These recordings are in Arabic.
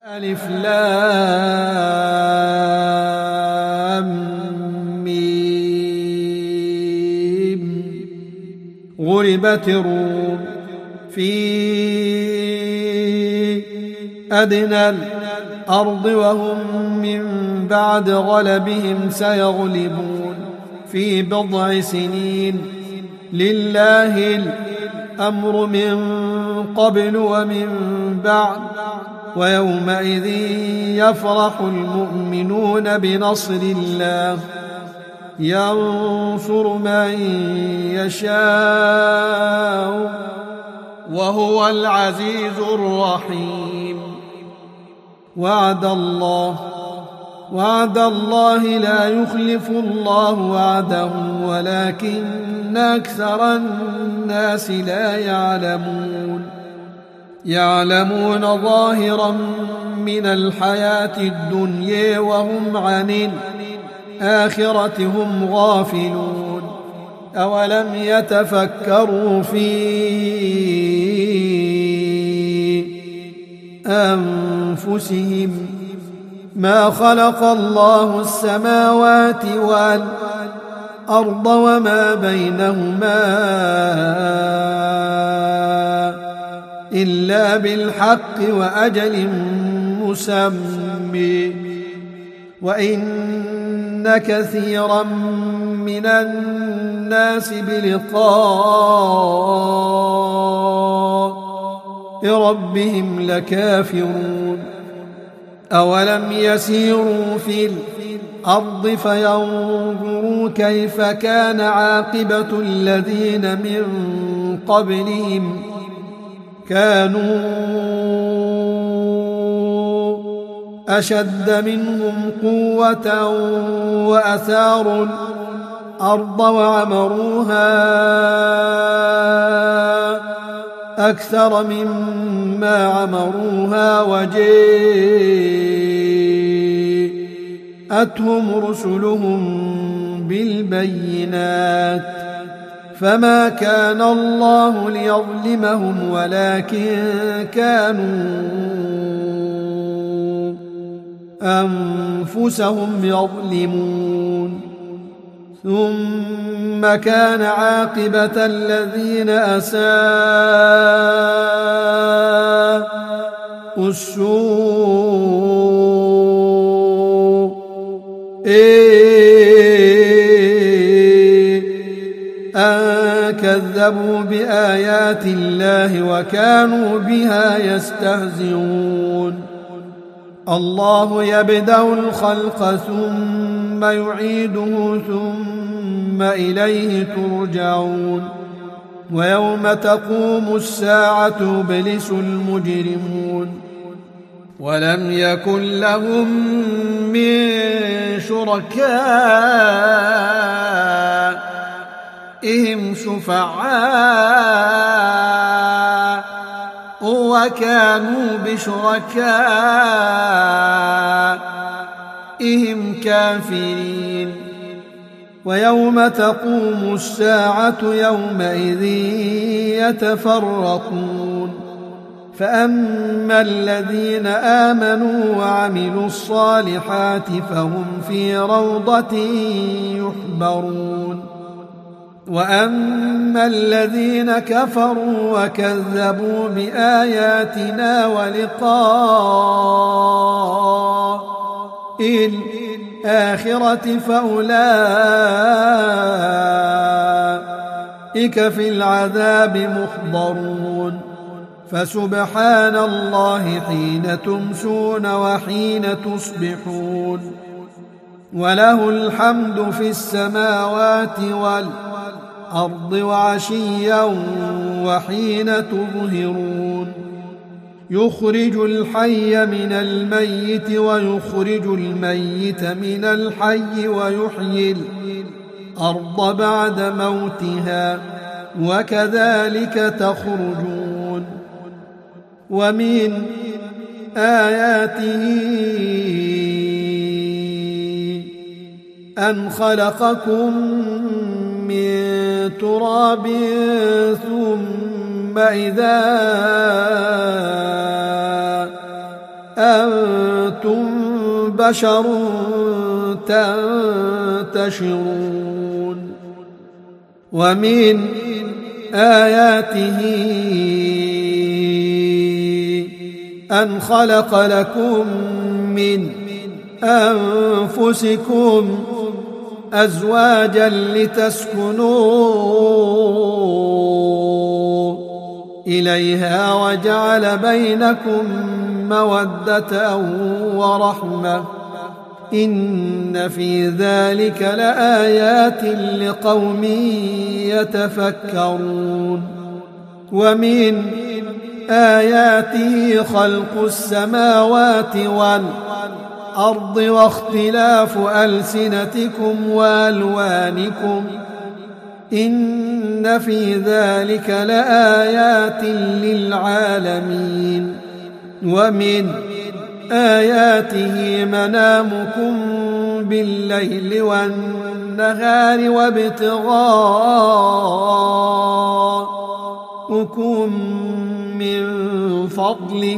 ألف لام ميم. غلبت الروم في أدنى الأرض وهم من بعد غلبهم سيغلبون في بضع سنين. لله الأمر من قبل ومن بعد ويومئذ يفرح المؤمنون بنصر الله ينصر من يشاء وهو العزيز الرحيم. وعد الله لا يخلف الله وعده ولكن أكثر الناس لا يعلمون ظاهرا من الحياة الدنيا وهم عن الآخرة هم غافلون. أولم يتفكروا في أنفسهم ما خلق الله السماوات والأرض وما بينهما إلا بالحق وأجل مسمى وإن كثيرا من الناس بلقاء ربهم لكافرون. أولم يسيروا في الأرض فينظروا كيف كان عاقبة الذين من قبلهم كانوا أشد منهم قوة وأثاروا الأرض وعمروها أكثر مما عمروها وجاءتهم رسلهم بالبينات فما كان الله ليظلمهم ولكن كانوا أنفسهم يظلمون. ثم كان عاقبة الذين أساءوا السوء أن كذبوا بآيات الله وكانوا بها يستهزئون. الله يبدأ الخلق ثم يعيده ثم إليه ترجعون. ويوم تقوم الساعة يبلس المجرمون ولم يكن لهم من شركائهم شفعاء وكانوا بشركائهم كافرين. ويوم تقوم الساعة يومئذ يتفرقون فأما الذين آمنوا وعملوا الصالحات فهم في روضة يحبرون. وأما الذين كفروا وكذبوا بآياتنا ولقاء الآخرة فأولئك في العذاب محضرون. فسبحان الله حين تمسون وحين تصبحون وله الحمد في السماوات والأرض وعشيا وحين تظهرون. يخرج الحي من الميت ويخرج الميت من الحي ويحيي الأرض بعد موتها وكذلك تخرجون. ومن آياته أن خلقكم من تراب ثم إذا أنتم بشر تنتشرون ومن آياته أن خلق لكم من أنفسكم أزواجا لتسكنوا إليها وجعل بينكم مودة ورحمة إن في ذلك لآيات لقوم يتفكرون ومن آياته خلق السماوات والأرض واختلاف ألسنتكم وألوانكم إن في ذلك لآيات للعالمين ومن آياته منامكم بالليل والنهار وابتغاؤكم من فضله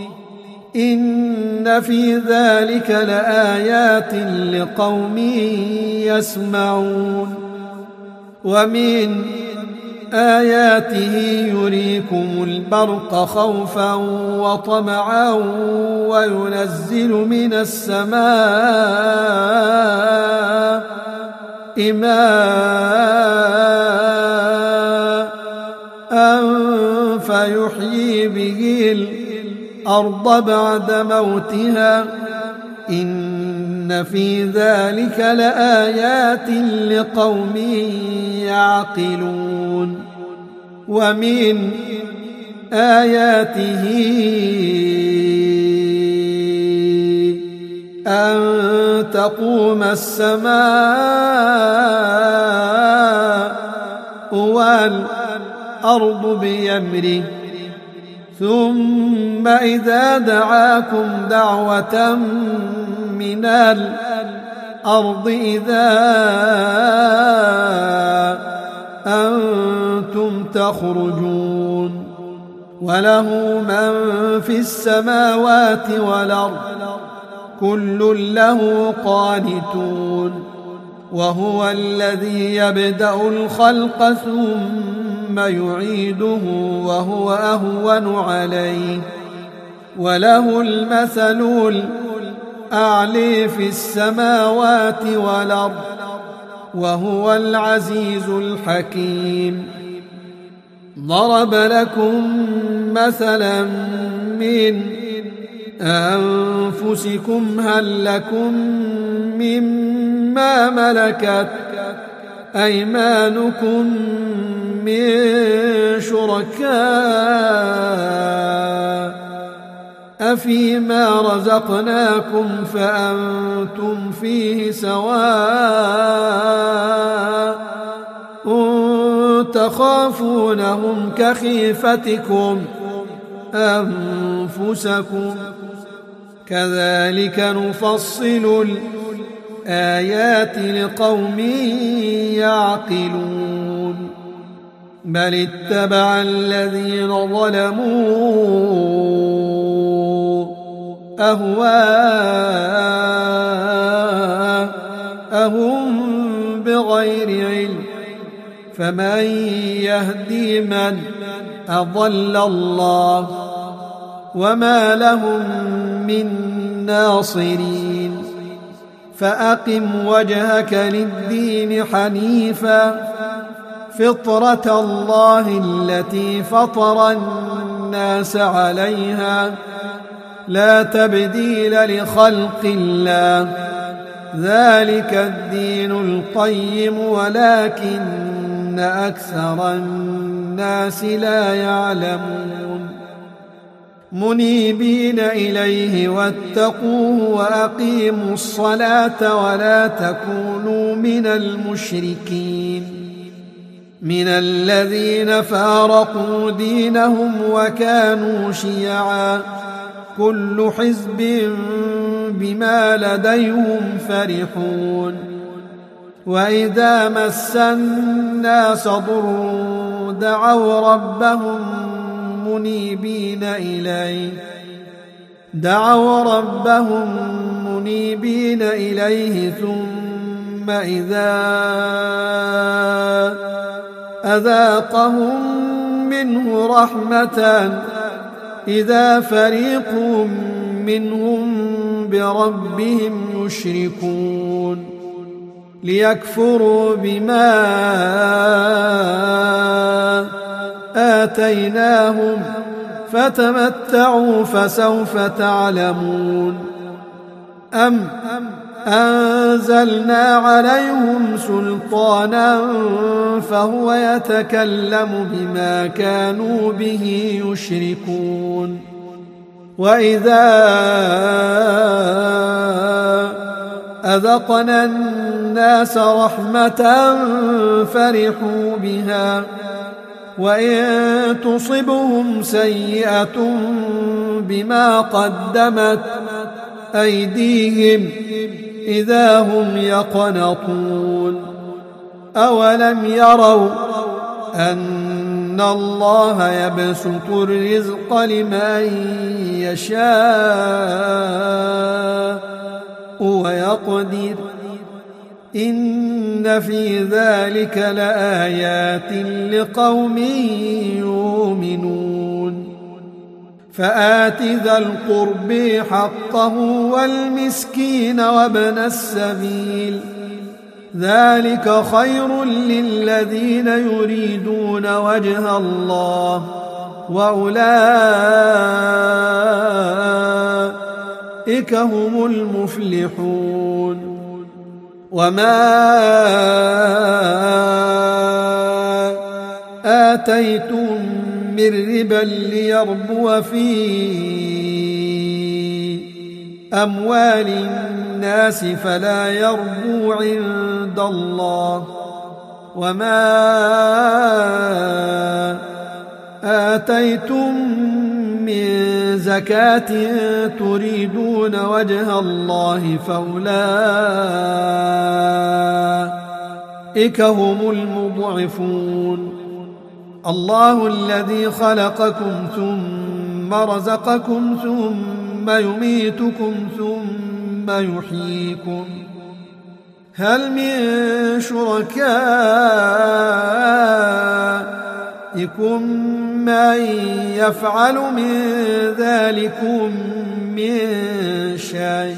إن في ذلك لآيات لقوم يسمعون ومن آياته يريكم البرق خوفا وطمعا وينزل من السماء ماء فيحيي به الأرض بعد موتها إن في ذلك لآيات لقوم يعقلون ومن آياته أن تقوم السماء والأرض بأمره ثم إذا دعاكم دعوة من الأرض إذا أنتم تخرجون وله من في السماوات والأرض كل له قانتون وهو الذي يبدأ الخلق ثم يعيده وهو أهون عليه وله المثل الأعلى في السماوات والأرض وهو العزيز الحكيم ضرب لكم مثلا من أنفسكم هل لكم مما ملكت أيمانكم من شركاء أفيما رزقناكم فأنتم فيه سواء تخافونهم كخيفتكم أنفسكم كذلك نفصل الآيات لقوم يعقلون بل اتبع الذين ظلموا أهواءهم بغير علم فمن يهدي من أضل الله وما لهم من ناصرين فأقم وجهك للدين حنيفا فطرة الله التي فطر الناس عليها لا تبديل لخلق الله ذلك الدين القيم ولكن أكثر الناس لا يعلمون منيبين إليه واتقوه وأقيموا الصلاة ولا تكونوا من المشركين من الذين فارقوا دينهم وكانوا شيعا كل حزب بما لديهم فرحون وإذا مس الناس ضر دعوا ربهم منيبين إليه دعوا ربهم منيبين إليه ثم إذا أذاقهم منه رحمة إذا فريق منهم بربهم يشركون ليكفروا بما آتيناهم فتمتعوا فسوف تعلمون أم أنزلنا عليهم سلطانا فهو يتكلم بما كانوا به يشركون وإذا أذقنا الناس رحمة فرحوا بها وإن تصبهم سيئة بما قدمت أيديهم إذا هم يقنطون أولم يروا أن الله يبسط الرزق لمن يشاء ويقدر إن في ذلك لآيات لقوم يؤمنون فآت ذا القرب حقه والمسكين وابن السبيل ذلك خير للذين يريدون وجه الله وأولئك هم المفلحون وما آتيتم من ربا ليربو في أموال الناس فلا يربو عند الله وما آتيتم من زكاة تريدون وجه الله فأولئك هم المضعفون الله الذي خلقكم ثم رزقكم ثم يميتكم ثم يحييكم هل من شركائكم من يفعل من ذلكم من شيء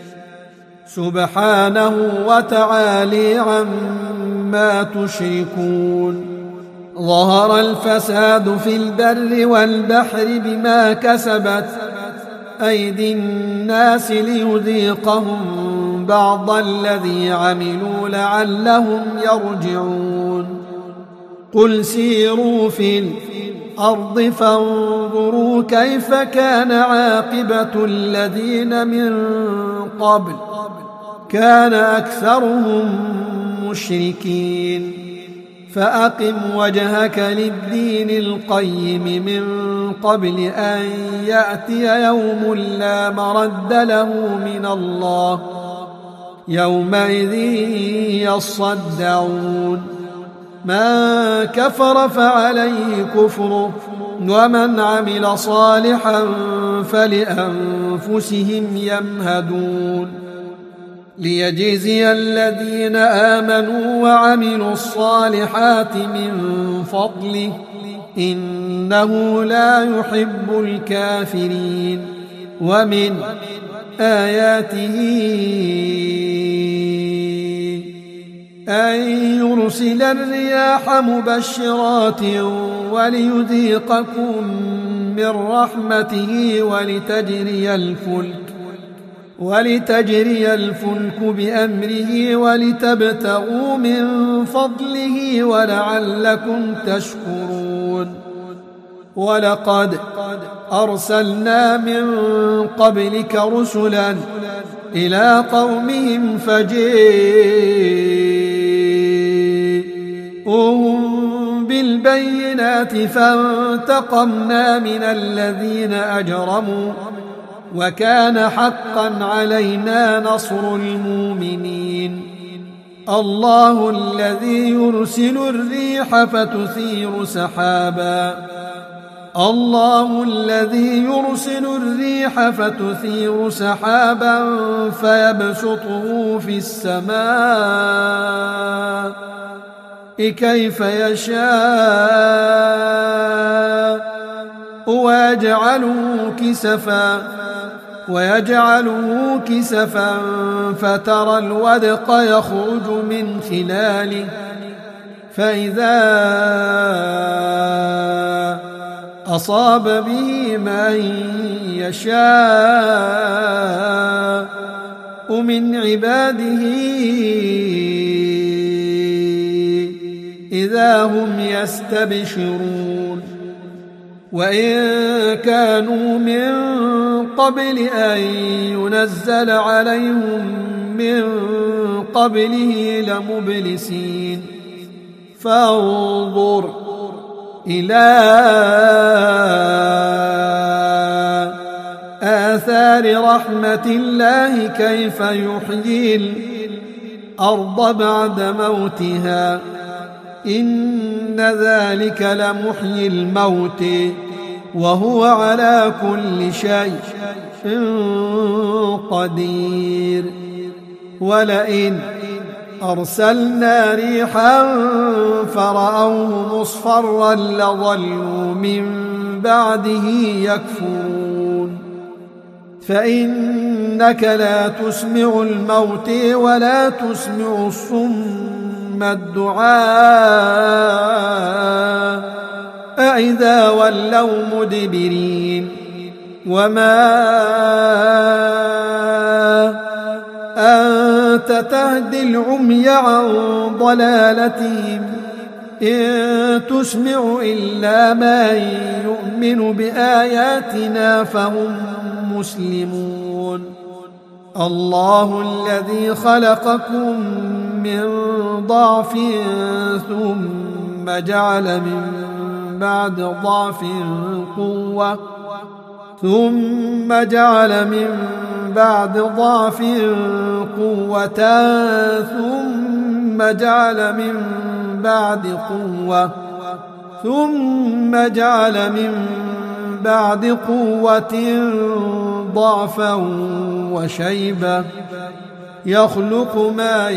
سبحانه وتعالى عما تشركون ظهر الفساد في البر والبحر بما كسبت أيدي الناس ليذيقهم بعض الذي عملوا لعلهم يرجعون قل سيروا في الأرض فانظروا كيف كان عاقبة الذين من قبل كان أكثرهم مشركين فأقم وجهك للدين القيم من قبل أن يأتي يوم لا مرد له من الله يومئذ يصدعون من كفر فعليه كفره ومن عمل صالحا فلأنفسهم يمهدون ليجزي الذين آمنوا وعملوا الصالحات من فضله إنه لا يحب الكافرين ومن آياته أن يرسل الرياح مبشرات وليذيقكم من رحمته ولتجري الفلك بأمره ولتبتغوا من فضله ولعلكم تشكرون ولقد أرسلنا من قبلك رسلا إلى قومهم فجاءوهم بالبينات فانتقمنا من الذين أجرموا وكان حقا علينا نصر المؤمنين الله الذي يرسل الريح فتثير سحابا الله الذي يرسل الريح فتثير سحابا فيبسطه في السماء كيف يشاء ويجعله كسفا فترى الودق يخرج من خلاله فإذا أصاب به من يشاء من عباده إذا هم يستبشرون وإن كانوا من قبل أن ينزل عليهم من قبله لمبلسين فانظر إلى آثار رحمة الله كيف يحيي الأرض بعد موتها إن ذلك لمحيي الموت وهو على كل شيء قدير ولئن أرسلنا ريحا فرأوه مصفرا لظلوا من بعده يكفرون فإنك لا تسمع الموت ولا تسمع الصم الدعاء إذا ولوا مدبرين وما أنت تهدي العمي عن ضلالتهم إن تسمع إلا من يؤمن بآياتنا فهم مسلمون الله الذي خلقكم من ضعف ثم جعل من بعد ضعف قوة ثم جعل من بعد ضعف قوة ثم جعل من بعد قوة ثم جعل من بعد قوة ضعفا وشيبة يخلق ما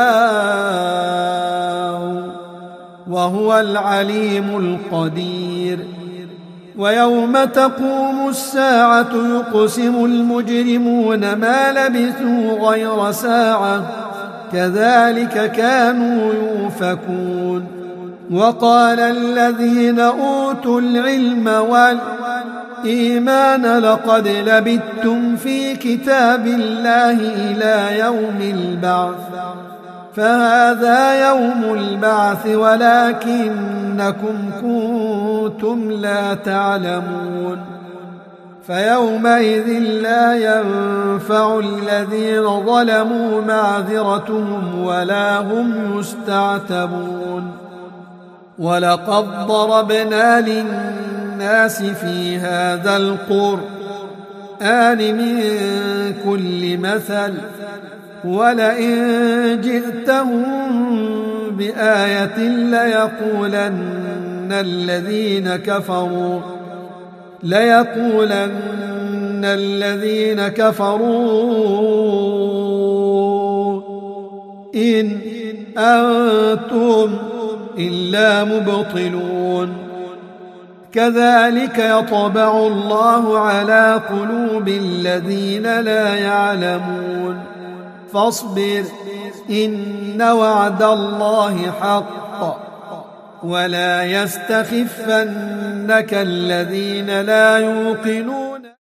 يشاء وهو العليم القدير ويوم تقوم الساعة يقسم المجرمون ما لبثوا غير ساعة كذلك كانوا يؤفكون وقال الذين أوتوا العلم والإيمان لقد لبثتم في كتاب الله إلى يوم البعث فهذا يوم البعث ولكنكم كنتم لا تعلمون فيومئذ لا ينفع الذين ظلموا معذرتهم ولا هم يستعتبون ولقد ضربنا للناس في هذا القرآن من كل مثل ولئن جئتهم بآية ليقولن الذين كفروا إن أنتم إلا مبطلون كذلك يطبع الله على قلوب الذين لا يعلمون فاصبر إن وعد الله حق ولا يستخفنك الذين لا يوقنون